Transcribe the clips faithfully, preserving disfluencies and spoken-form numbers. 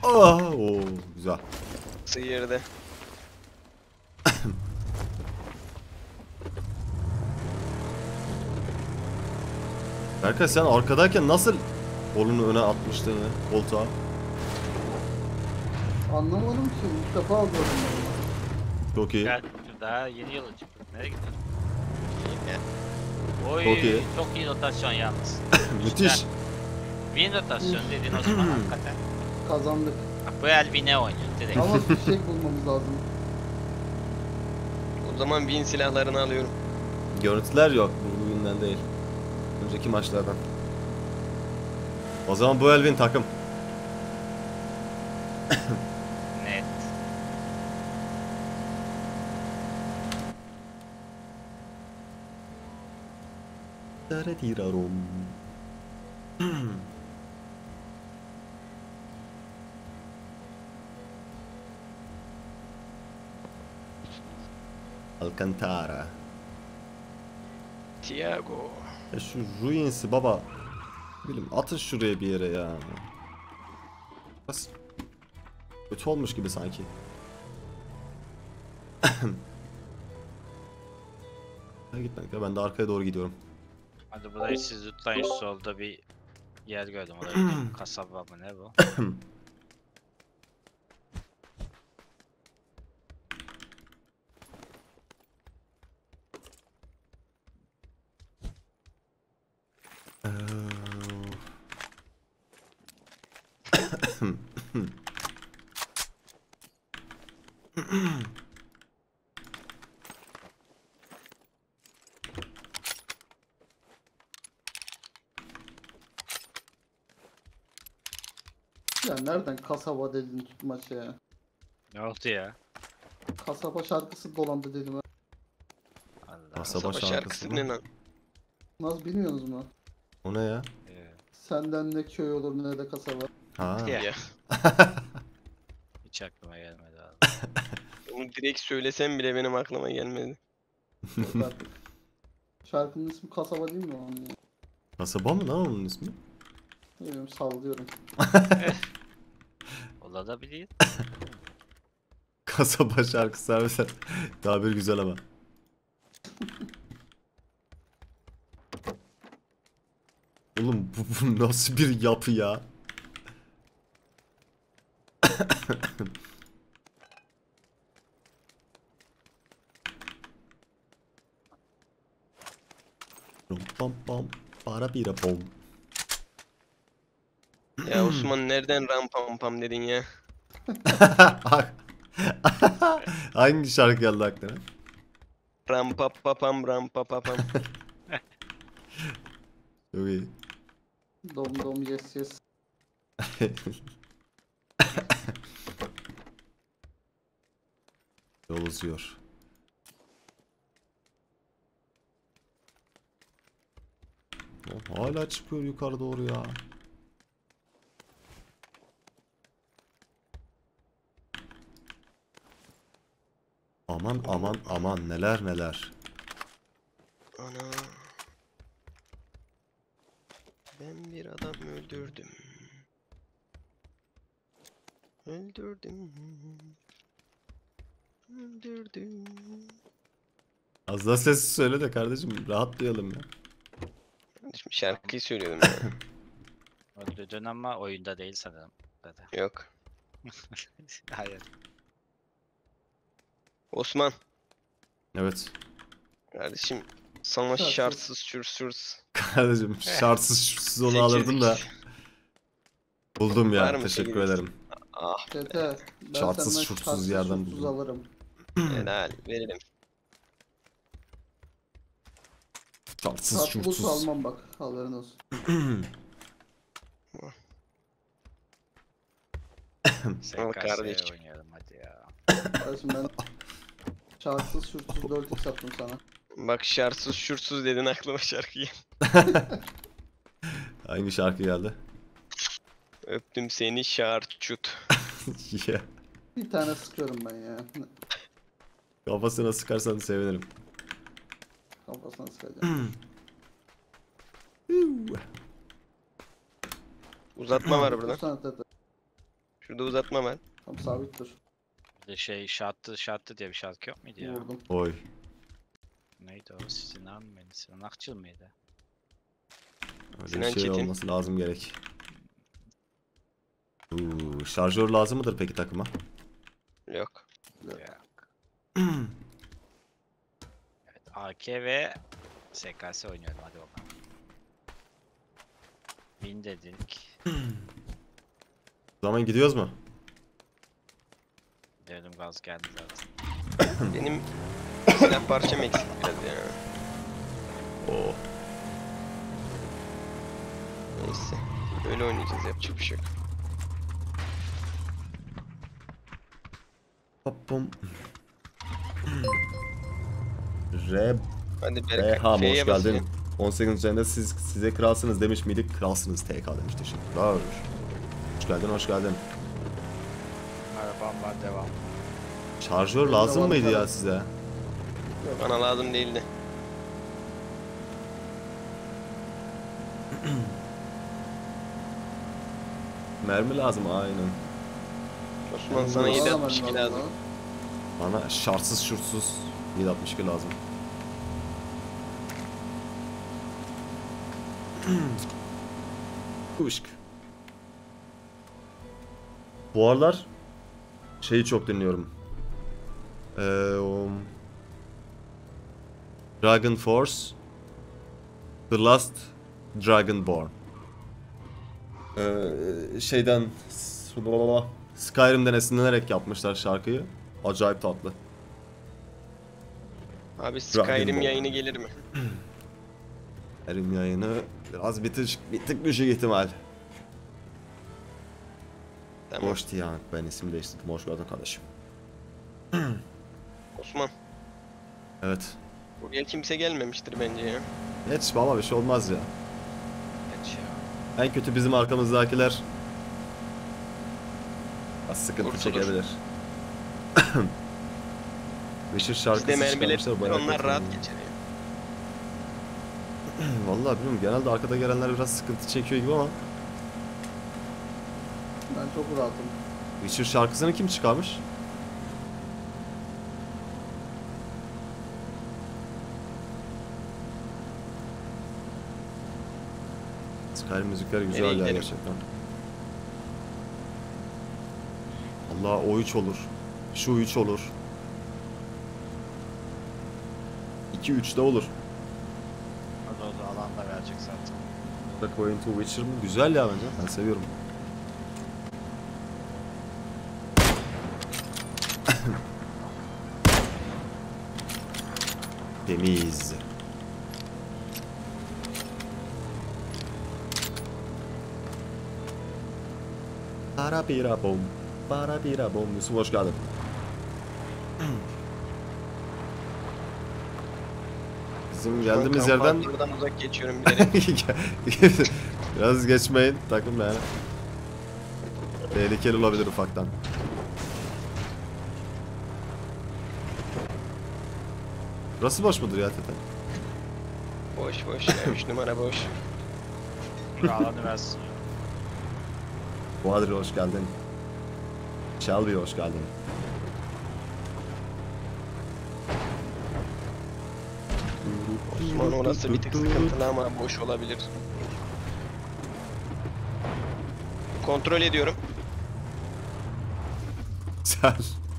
Oh, oo, güzel. Sıyırdı. Berkay sen arkadayken nasıl kolunu öne atmıştın ya koltuğa? Anlamadım ki. İlk defa aldım. Çok iyi. Gel daha yeni yola çıktık. Nereye gidiyorsun? Yine. Oy Çok iyi. çok iyi rotasyon yalnız. Müthiş. Win rotasyon dediğin o zaman hakikaten. Kazandık. Bak bu el win'e oynuyor direkt. Ama bir şey bulmamız lazım. O zaman win silahlarını alıyorum. Görüntüler yok bugünden değil. Önceki maçlardan. O zaman bu Elvin takım. Net. Daradirarom. Alcantara. Tiago. Ya şu Ruins'i baba. Bilmiyorum atın şuraya bir yere ya. Biraz kötü olmuş gibi sanki. Ya gitmedik ya ben de arkaya doğru gidiyorum. Hadi burayı siz tutlayın, şu solda bir yer gördüm. Oraya gidelim. Kasaba mı ne bu? Ya nereden kasaba dedin tutmaça ya? Ne oldu ya? Kasaba şarkısı dolandı dedim. ha. Allah. Kasaba Sabah şarkısı şarkısı mı? ne lan? Nasıl bilmiyorsunuz mu? O ne ya? Ee, Senden ne köy olur ne de kasaba. Ha. Ya. Ya. Hiç aklıma gelmedi abi. Onu direkt söylesem bile benim aklıma gelmedi. Yok artık. Şarkının ismi kasaba değil mi onun ya? Kasaba mı lan onun ismi? Bilmiyorum, sallıyorum. Olabilir. Kasaba şarkısı harbiden tabir güzel ama. Oğlum bu, bu nasıl bir yapı ya? Rum pam pam para bira pom. Ya Osman nereden ram pam pam dedin ya? Hangi şarkı geldi aklına? Ram pa pa pam ram pa pa pam. Çok iyi. Dom dom yes yes. Yol uzuyor. Oğlum hala çıkıyor yukarı doğru ya. Aman aman aman neler neler. Ana. Ben bir adam öldürdüm. Öldürdüm. Öldürdüm. Az daha sessiz söyle de kardeşim rahatlayalım ya. Şimdi şarkıyı söylüyorum ya. Öldürdün ama oyunda değil sanırım. Zaten. Yok. Hayır. Osman. Evet. Kardeşim sana Şartsız. şartsız şursuz. Kardeşim şartsız şursuz onu Çekirdik. alırdım da. Buldum Var ya mı teşekkür sevgiliniz? ederim. Ah Tete, ben Şartsız, senden şurtsuz şartsız yerden şurtsuz buldum. alırım. helal verelim. Şartsız Tatlı bulsa şurtsuz. almam bak, haberin olsun. Ama S K S kardeşim. oynayalım hadi ya. Kardeşim ben şartsız şurtsuz dört x attım sana. Bak şartsız şursuz dedin aklıma şarkı geldi. Hangi şarkı geldi? Öptüm seni şarçut. Ya, Bir tane sıkıyorum ben ya. kafasına sıkarsan sevinirim. Kafasına sıkacağım. Uzatma var burada. Dursana Tete. Şurada uzatma var. Tam sabit dur. Bir de şey şarttı şarttı diye bir şarkı yok muydu ya? Vurdum. Oy. Neydi o? Sinan mıydı? Sinan Akçıl mıydı? Öyle Sinan bir şey Çetin. olması lazım gerek. Uuu, şarjör lazım mıdır peki takıma? Yok. Yok. Evet, A K ve S K S oynuyorum, hadi bakalım. Win dedik. O zaman gidiyoruz mu? Dedim gaz geldi zaten. Benim silah parçam eksik biraz ya. Oo. Neyse. Öyle oynayacağız, yapacak bir şey yok. Hop bum. R Hadi B Berkay. H hoş F'ye geldin. basacağım. on sekizinci ayında siz size kralsınız demiş miydik? Kralsınız T K demiş. Teşekkürler. Hoş geldin, hoş geldin. Arabam var, devam. Şarjör lazım Benim de mıydı var, ya tabii. size? Bana lazım değildi. Mermi lazım aynen. Osman sana Valla yedi ben altmış iki lazım. valla. Bana şartsız şurtsuz yedi altmış iki lazım. Kuşk. Bu aralar şeyi çok dinliyorum. Ee, o... Dragon Force The Last Dragonborn. Ee, şeyden Skyrim'den esinlenerek yapmışlar şarkıyı. Acayip tatlı. Abi Dragon Skyrim Ball. yayını gelir mi? Skyrim yayını biraz bir tık, bir tık düşük ihtimal. Tamam. Boş Tiyan. Ben isim değiştirdim. Hoş geldin kardeşim. Osman. Evet. Buraya kimse gelmemiştir bence ya. Hiç ama bir şey olmaz ya. Geç ya. En kötü bizim arkamızdakiler az sıkıntı Kurtulur. çekebilir. Beşir şarkısı Bizde mermiler çıkarmışlar, bayağı onlar kötü. rahat geçer ya. Vallahi bilmiyorum, genelde arkada gelenler biraz sıkıntı çekiyor gibi ama Ben çok rahatım. Witcher şarkısını kim çıkarmış? Skyrim müzikleri güzel Nereye ya gidelim? gerçekten. Allah o üç olur. Şu üç olur. iki üç de olur. O da o da alanda verecek zaten. The Coin to Witcher mı? Güzel ya bence. Ben seviyorum. Temiz. Para bira bom. Para bira bom. Yusuf hoş geldin. Bizim geldiğimiz Şu an yerden Buradan uzak geçiyorum bilerek. biraz geçmeyin takım yani. Tehlikeli olabilir ufaktan. Burası boş mudur ya Tete? Boş boş ya, üç numara boş. Alanı versin. Boğadri hoş geldin. Shelby hoş geldin. Osman orası bir tık sıkıntılı ama boş olabilir. Kontrol ediyorum. Güzel.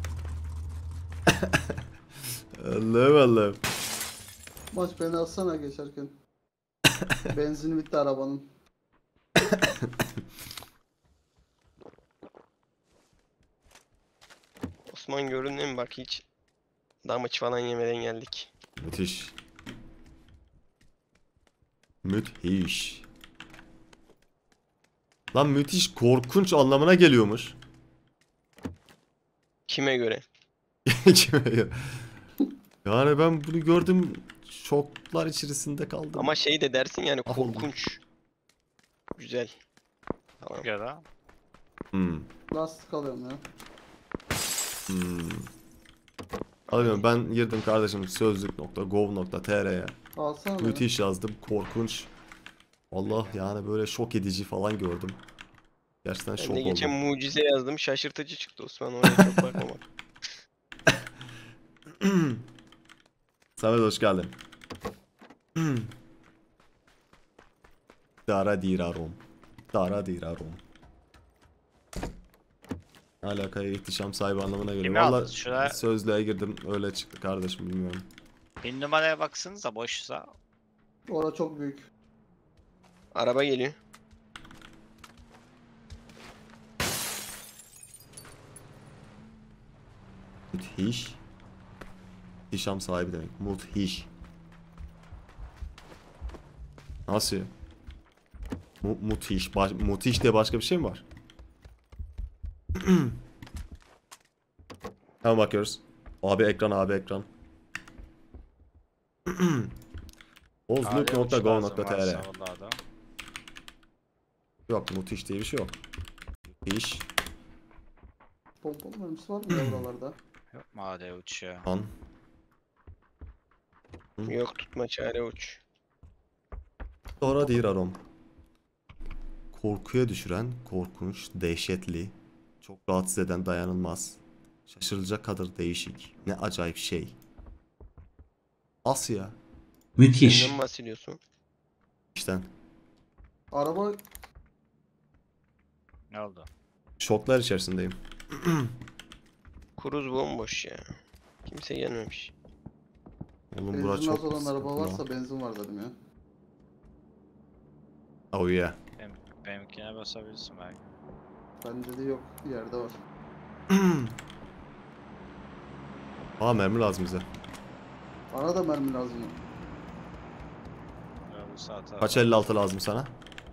Allah'ım Allah'ım. Maç beni alsana geçerken. Benzini bitti arabanın. Osman göründü mü bak hiç. Damıç falan yemeden geldik. Müthiş. Müthiş. Lan müthiş korkunç anlamına geliyormuş. Kime göre? Yani ben bunu gördüm, şoklar içerisinde kaldım. Ama şey de dersin yani Ah oğlum. korkunç. Güzel. Tamam. Ya da Hmm. Lastik alıyorum ya. Hmm. Alıyorum, ben girdim kardeşim sözlük nokta gov nokta tr'ye. Alsana beni. Müthiş yazdım, korkunç. Allah yani böyle şok edici falan gördüm. Gerçekten Ben şok de geçen oldum. mucize yazdım. Şaşırtıcı çıktı Osman. Oraya çok bakmamak. Samet hoş geldin. Dara dirarom. Dara dirarom. Alakaya ihtişam sahibi anlamına geliyor. Kimi aldınız? Valla Şuraya- sözlüğe girdim öyle çıktı kardeşim bilmiyorum. Bir numaraya baksanıza boşsa. Orada çok büyük. Araba geliyor. Müthiş. İhtişam sahibi demek. Müthiş. Nasıl? Mu müthiş. Baş müthiş diye başka bir şey mi var? Hemen bakıyoruz. Abi ekran, abi ekran. ozluk nokta gov nokta tr. Yok, müthiş diye bir şey yok. Müthiş. Pompalı mermisi var mı ya buralarda? Yok mu A D uçuyor? An. Yok tutma çare uç. Sonra değil arom. Korkuya düşüren, korkunç, dehşetli, çok rahatsız eden, dayanılmaz. Şaşırılacak kadar değişik. Ne acayip şey. Asya. Müthiş. Kimden bahsediyorsun? İşten. Araba Ne oldu? Şoklar içerisindeyim. Kuruz bomboş ya. Kimse gelmemiş. Oğlum bura benzin çok az olan araba sıkıntı varsa lan. benzin var dedim ya. Oh yeah. Benim, benimkine basabilirsin belki. Bence de yok. Yerde var. Aa mermi lazım bize. Bana da mermi lazım. Ya bu saate Kaç elli altı lazım sana?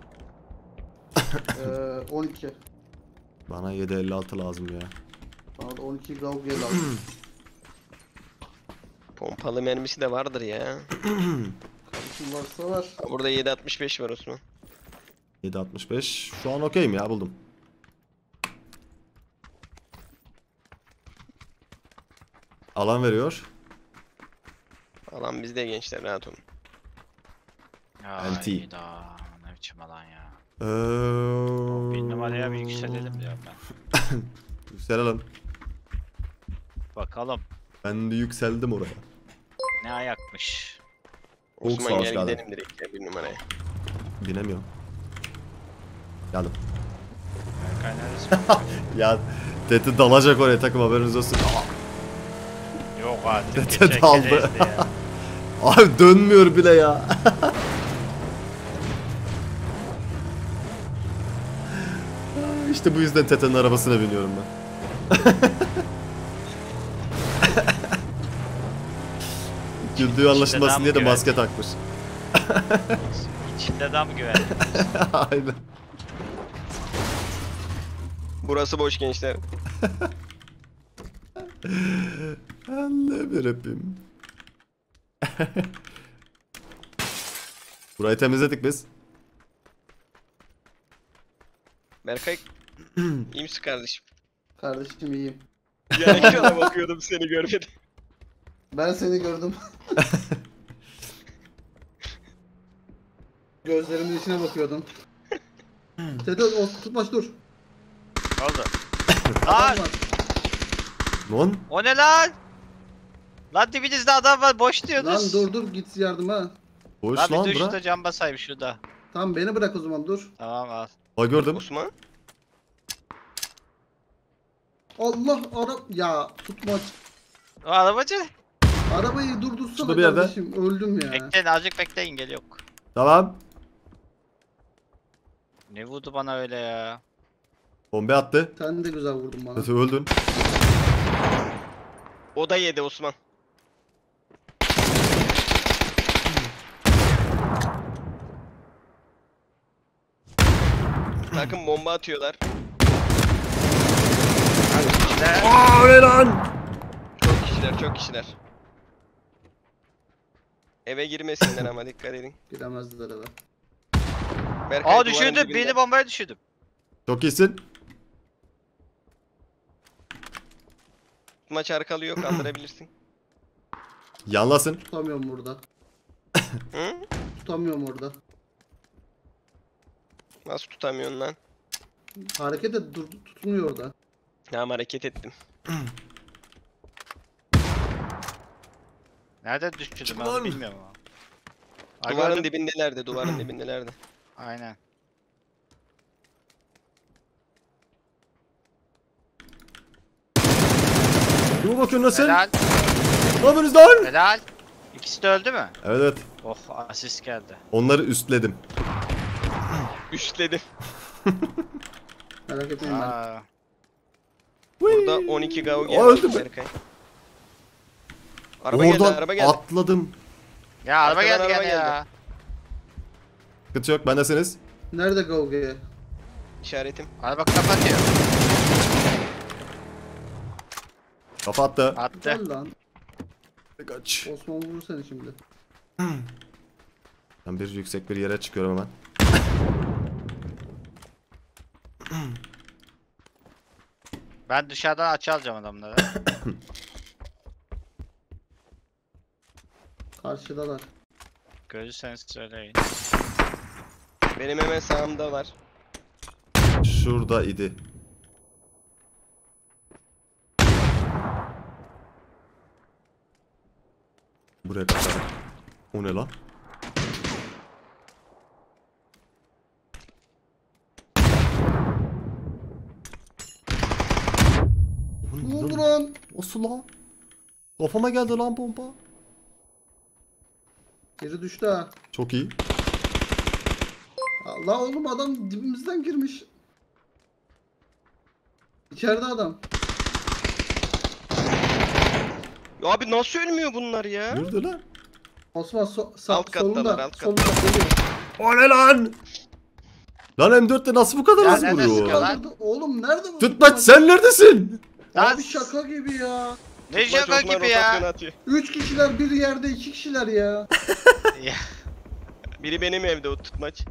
Ee, on iki. Bana yedi elli altı lazım ya. Bana da on iki Gauge lazım. Pompalı mermisi de vardır ya. Kardeşim varsa var. Ha, burada yedi altmış beş var Osman. yedi altmış beş. Şu an okeyim ya, buldum. Alan veriyor. Alan bizde gençler, rahat olun. Ay L T. da ne biçim alan ya. Ee... Bir numaraya bir yükselelim diyorum ben. Yükselelim. Bakalım Ben de yükseldim oraya. ne ayakmış. Soğuk Osman savaş gel geldi. gidelim direkt ya bir numaraya. Binemiyorum. Geldim. Berkay neredesin? Ya Tete dalacak oraya, takım haberiniz olsun. Yok artık. Tete geçen daldı. kere ezdi ya. Abi dönmüyor bile ya. İşte bu yüzden Tete'nin arabasına biniyorum ben. Güldüğü anlaşılmasın diye de maske takmış. İçinde dam güvenli. Aynen. Burası boş gençler. Allah bir öpeyim. Burayı temizledik biz. Berkay iyi misin kardeşim? Kardeşim iyiyim. Ya ekrana bakıyordum seni görmedim. Ben seni gördüm. Gözlerimin içine bakıyordum. Tete o tutmaç dur. Ne oldu? Adam Lan var. Lan o ne lan? Lan dibinizde adam var boş Lan diyorsunuz. dur dur git yardıma. boş Lan lan bir dur bura. şurada cam basayım şurada. Tamam beni bırak o zaman dur. Tamam al. Ha gördüm. Osman. Allah ara ya tutmaç. O arabacı. Arabayı durdursana Şurada bir yerde. kardeşim öldüm ya. Bekleyin azıcık bekleyin geliyor. Tamam. Ne vurdu bana öyle ya? Bombe attı. Sen de güzel vurdun bana. Tete öldün. O da yedi Osman. Takım bomba atıyorlar. Ne? Aa ne lan? Çok kişiler, çok kişiler. Eve girmesinler ama dikkat edin. Giremezdiler eve. Berkay, Aa duvarın düşürdüm. dibinde. Beni bombaya düşürdüm. Çok iyisin. Maç arkalıyor, kaldırabilirsin. Yanlasın. Tutamıyorum burada. Hı? Tutamıyorum orada. Nasıl tutamıyorsun lan? Hareket et, dur, tutmuyor orada. Tamam hareket ettim. Nerede düştü ben Çıkın onu lan. bilmiyorum ama. Ay, Duvarın gördüm. dibindelerdi, duvarın dibindelerdi. Aynen. Kime bakıyorsun lan sen? Helal. Ne yapıyorsunuz lan? Helal. İkisi de öldü mü? Evet evet. Oh asist geldi. Onları üstledim. Üstledim. Merak etmeyin ben. Aa, Burada on iki Gauge Aa, var öldü mü? Berkay. Araba geldi, Oradan araba geldi. atladım. ya araba Arkadan geldi araba gene ya. Sıkıntı yok bendesiniz. Nerede Gauge? İşaretim. Araba kapatıyor. Kafa attı. Attı. Gel lan. Kaç. Osman vurur seni şimdi. Ben bir yüksek bir yere çıkıyorum hemen. Ben dışarıdan açı alacağım adamları. Karşıdalar. Görürseniz söyleyin. Benim hemen sağımda var. Şurada idi. Buraya kadar. O ne lan? Ne oldu lan? Nasıl lan? Kafama geldi lan bomba. Geri düştü ha. Çok iyi. Allah oğlum adam dibimizden girmiş. İçeride adam. Ya abi nasıl ölmüyor bunlar ya? Yürüdü lan. Osman so sağ Alt kattalar, solunda. alt Solunda geliyor. O ne lan? Lan M dörtte nasıl bu kadar Ya hızlı nerede vuruyor? sıkıyor lan? Kaldırdı. Oğlum nerede bu? Tutmaç sen neredesin? Lan Abi şaka gibi ya. ne Tutmaç şaka Osman gibi rotasyonu ya. atıyor. Üç kişiler bir yerde, iki kişiler ya. Ya, Biri benim evde o tutmaç.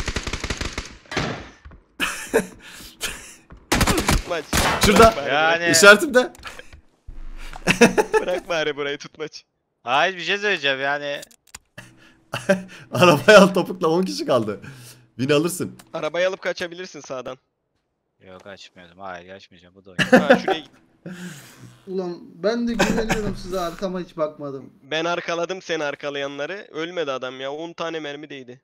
Tutmaç. Şurada. Bırak bari Yani- İşaretimde. burayı, Bırak bari burayı tutmaç. Hayır bir şey söyleyeceğim yani. Arabaya al topukla on kişi kaldı. Bin alırsın. Arabayı alıp kaçabilirsin sağdan. Yok açmıyordum. Hayır açmayacağım. Bu da oyun. Ha şuraya git. Ulan ben de güveniyorum size, arkama hiç bakmadım. Ben arkaladım seni arkalayanları. Ölmedi adam ya. on tane mermi değdi.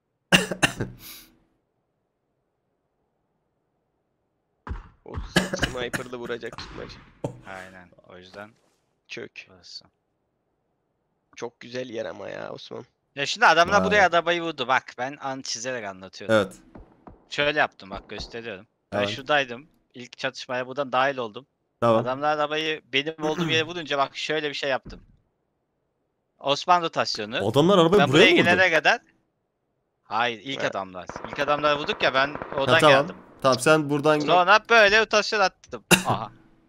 O sniper'lı vuracak tutmaç. Aynen. O yüzden Çök. burası. Çok güzel yer ama ya Osman. Ya şimdi adamlar Vay. buraya arabayı vurdu. Bak ben an çizerek anlatıyorum. Evet. Şöyle yaptım bak gösteriyorum. Ben Evet. şuradaydım. İlk çatışmaya buradan dahil oldum. Tamam. Adamlar arabayı benim olduğum yere vurunca bak şöyle bir şey yaptım. Osman rotasyonu. Adamlar arabayı Ben buraya buraya mı vurdu? gelene kadar. Hayır ilk Evet. adamlar. İlk adamlar vurduk ya ben Ha, oradan tamam. geldim. Tamam sen buradan gel. Sonra böyle rotasyon attım. Aha.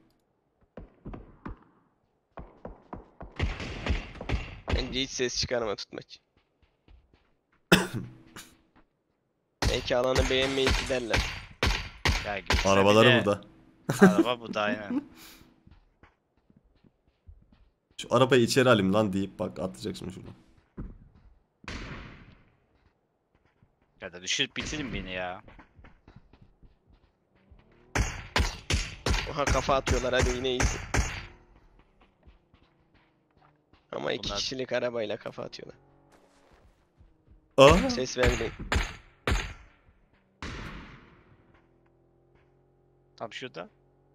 Bence hiç ses çıkarma tutmaç. Belki alanı beğenmeyip giderler. Ya gitse Arabaları bile- burada. Araba bu da aynen. Şu arabayı içeri alayım lan deyip bak atlayacak şimdi şuradan. Ya da düşürüp bitirin beni ya. Oha kafa atıyorlar hadi yine iyisin. Ama iki Bunlar- kişilik arabayla kafa atıyorlar. Aa. Ses vermeyin. Tam şurada.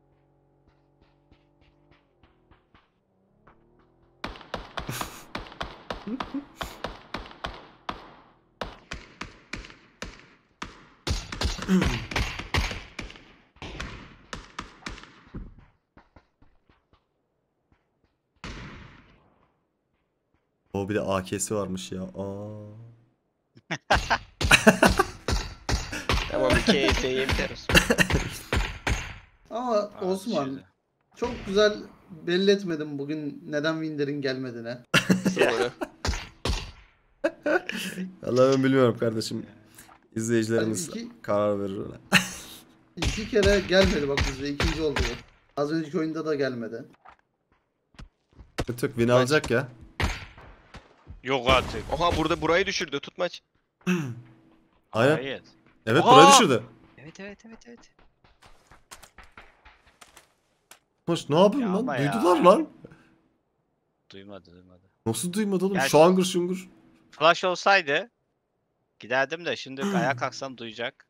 O bir de A K'si varmış ya. Aa. Tamam bir K S'ye biteriz. Ama Aa, Osman şurada. çok güzel belli etmedim bugün neden Winder'in gelmediğine. Doğru. Vallahi ben bilmiyorum kardeşim. Yani İzleyicilerimiz iki, karar verir ona. iki kere gelmedi bak bize, ikinci oldu bu. Az önceki oyunda da gelmedi. Tık win alacak ya. Yok artık. Oha burada burayı düşürdü tutmaç. Aynen. Hayır. Evet Aa! buraya düşürdü. Evet evet evet evet. Hoş ne yapayım Ya lan? ama ya. Duydular lan. Duymadı duymadı. Nasıl duymadı oğlum? Ya Şangır şungur. Flash olsaydı giderdim de şimdi ayağa kalksam duyacak.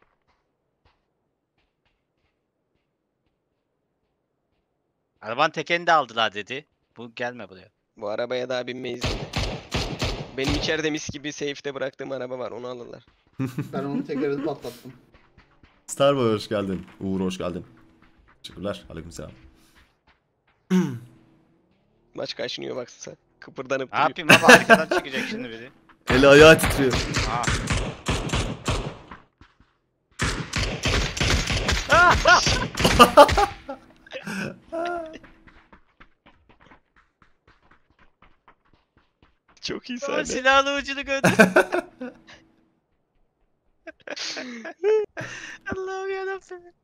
Arabanın tekerini de aldılar dedi. Bu gelme buraya. Bu arabaya daha binmeyiz dedi. Benim içeride mis gibi safe'te bıraktığım araba var, onu alırlar. Ben onun tekerini patlattım. Starboy hoş geldin. Uğur hoş geldin. Teşekkürler. Aleykümselam. Maç kaşınıyor baksana. Kıpırdanıp Ne duruyor. yapayım abi, arkadan çıkacak şimdi biri. Eli ayağı titriyor. Aa. Çok iyi Aa, sahne. silahlı ucunu gördüm. Allah'ım yarabbim.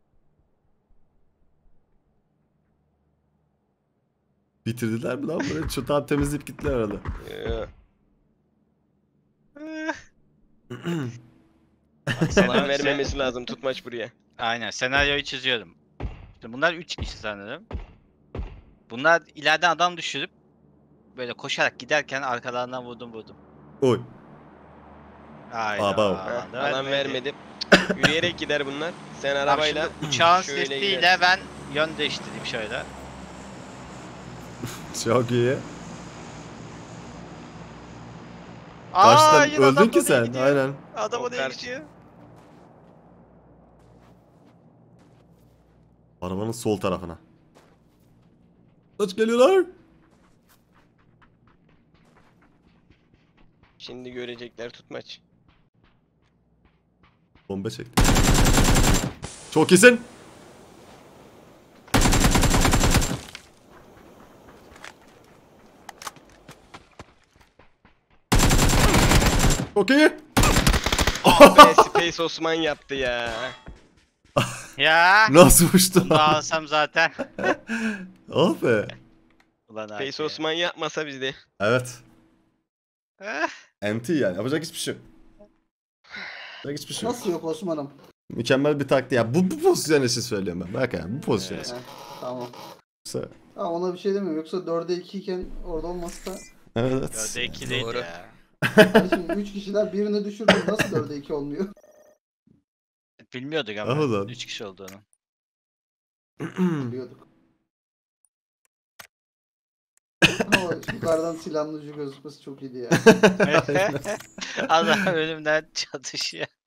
Bitirdiler mi lan? Böyle çöp temizleyip gittiler herhalde. Ee, Senaryo- Alan vermemesi lazım tutmaç buraya. Aynen, senaryoyu çiziyorum. Şimdi bunlar üç kişi sanırım. Bunlar ileriden adam düşürüp böyle koşarak giderken arkalarından vurdum vurdum. Oy. Hayda. Aba o. Ha, da alan vermedi. Yürüyerek gider bunlar. Sen Tamam, arabayla şimdi uçağın şöyle sesiyle gidersin. ben yön değiştireyim şöyle. Çok iyi. Aa, Baştan yine öldün adam ki oraya sen. gidiyor. Aynen. Adam O oraya karşı. gidiyor. Arabanın sol tarafına. Kaç geliyorlar? Şimdi görecekler tutmaç. Bomba çekti. Çok iyisin. Çok iyi. Be, Space Osman yaptı ya. Ya. Nasıl uçtu? Bunu da alsam zaten. Oh be. Ulan abi. Space Osman yapmasa bizde. Evet. Eh, M T yani. Yapacak hiçbir şey yok. Yapacak hiçbir şey yok. Nasıl yok Osman'ım? Mükemmel bir taktiği. Ya bu, bu pozisyon için söylüyorum ben. Bak yani bu pozisyon için. Heh, tamam. Yoksa- Ha, ona bir şey demiyorum. Yoksa dörde iki iken orada olmasa da. Evet. Dörde iki değil Doğru. ya. Yani şimdi üç kişiler birini düşürdü. Nasıl dörde iki olmuyor? Bilmiyorduk Ah ama ulan. üç kişi olduğunu. Biliyorduk. Ama yukarıdan silahlı ucu gözükmesi çok iyiydi ya. Adam önümden çatışıyor.